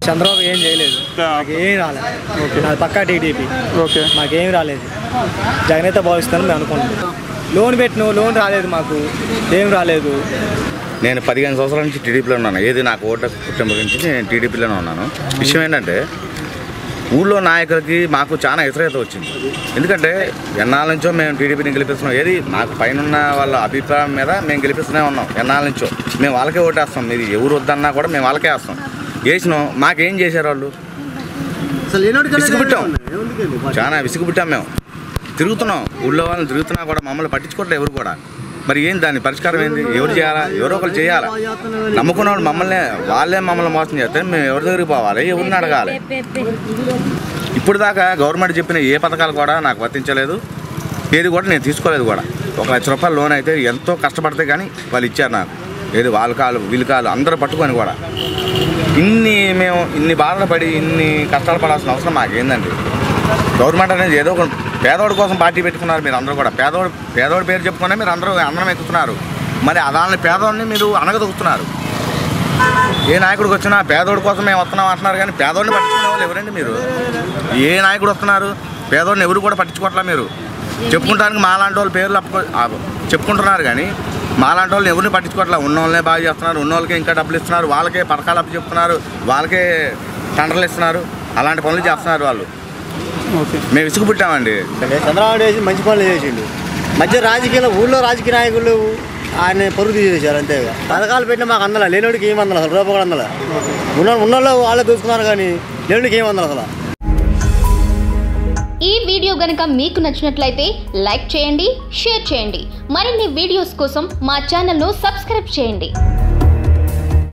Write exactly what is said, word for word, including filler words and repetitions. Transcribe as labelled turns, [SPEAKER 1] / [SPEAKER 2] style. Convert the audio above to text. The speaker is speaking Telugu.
[SPEAKER 1] చంద్రబాబు ఏం చేయలేదు, ఏం రాలేదు. ఓకే, అది పక్కా టీడీపీ. ఓకే, మాకేం రాలేదు. జగన్ అయితే భావిస్తాను మేము అనుకుంటున్నాం. లోన్ పెట్టిన లోన్ రాలేదు, మాకు ఏం రాలేదు.
[SPEAKER 2] నేను పదిహేను సంవత్సరాల నుంచి టీడీపీలో ఉన్నాను. ఏది నాకు ఓటు కుటుంబం నుంచి నేను టీడీపీలోనే ఉన్నాను. విషయం ఏంటంటే ఊళ్ళో నాయకులకి మాకు చాలా వ్యతిరేకత వచ్చింది. ఎందుకంటే ఎన్నాళ్ళ నుంచో మేము టీడీపీని గెలిపిస్తున్నాం. ఏది మాకు పైన వాళ్ళ అభిప్రాయం మీద మేము గెలిపిస్తూనే ఉన్నాం. ఎన్నాళ్ళ నుంచో మేము వాళ్ళకే ఓటేస్తాం. మీరు ఎవరు వద్దన్నా కూడా మేము వాళ్ళకే వేస్తాం. వేసినాం. మాకేం చేశారు వాళ్ళు? విసుగుపుట్టాం, చాలా విసుగుపుట్టాం. మేము తిరుగుతున్నాం, ఊళ్ళో వాళ్ళని తిరుగుతున్నా కూడా మమ్మల్ని పట్టించుకోవట్లేదు ఎవరు కూడా. మరి ఏంటి దాని పరిష్కారం ఏంది? ఎవరు చేయాలా? ఎవరో ఒకరు చేయాలా? నమ్ముకున్న వాళ్ళు మమ్మల్ని వాళ్ళే మమ్మల్ని మోసం చేస్తే మేము ఎవరి దగ్గరికి పోవాలి? ఎవరిని అడగాలి? ఇప్పుడు దాకా గవర్నమెంట్ చెప్పిన ఏ పథకాలు కూడా నాకు వర్తించలేదు. ఏది కూడా నేను తీసుకోలేదు కూడా. ఒక లక్ష రూపాయల లోన్ అయితే ఎంతో కష్టపడితే కానీ వాళ్ళు ఇచ్చారు నాకు. ఏది వాళ్ళ కాలు వీళ్ళ కాలు అందరూ పట్టుకొని కూడా ఇన్ని మేము ఇన్ని బాధలు పడి ఇన్ని కష్టాలు పడాల్సిన అవసరం మాకేందండి? గవర్నమెంట్ అనేది ఏదో ఒక పేదోడి కోసం పార్టీ పెట్టుకున్నారు. మీరు అందరూ కూడా పేదోడు పేదోడి పేరు చెప్పుకునే మీరు అందరూ అందరం ఎక్కుతున్నారు. మరి దాని పేదోడిని మీరు అనగదొక్కుతున్నారు. ఏ నాయకుడికి వచ్చినా పేదోడి కోసం మేము వస్తున్నాం అంటున్నారు, కానీ పేదోడిని పట్టించుకునే వాళ్ళు ఎవరండి మీరు? ఏ నాయకుడు వస్తున్నారు? పేదోడిని ఎవరు కూడా పట్టించుకోవట్లా. మీరు చెప్పుకుంటానికి మాలాంటి వాళ్ళ పేర్లు చెప్పుకుంటున్నారు, కానీ మాలాంటి వాళ్ళని ఎవరిని పట్టించుకోవట్లా. ఉన్న వాళ్ళనే బాగా చేస్తున్నారు, ఉన్న వాళ్ళకే ఇంకా డబ్బులు ఇస్తున్నారు, వాళ్ళకే పథకాలు అప్పు చెప్తున్నారు, వాళ్ళకే టెండర్లు ఇస్తున్నారు. అలాంటి పనులు చేస్తున్నారు వాళ్ళు. మేము విసుగుపుట్టామండి.
[SPEAKER 1] చంద్రబాబు చేసి మంచి పనులు చేసిండు. మధ్య రాజకీయాలు ఊళ్ళో రాజకీయ నాయకులు ఆయన పరుగు తీసేశారు అంతేగా. పథకాలు పెట్టినా మాకు అందల, లేనివాడికి ఏం అందల, అసలు రూపాయి కూడా అందల. ఉన్న ఉన్నోళ్ళు వాళ్ళే దూసుకున్నారు, కానీ లేనివాడికి ఏం అందల అసలు.
[SPEAKER 3] ఈ వీడియో గనుక మీకు నచ్చినట్లయితే లైక్ చేయండి, షేర్ చేయండి. మరిన్ని వీడియోస్ కోసం మా ఛానల్ను సబ్స్క్రైబ్ చేయండి.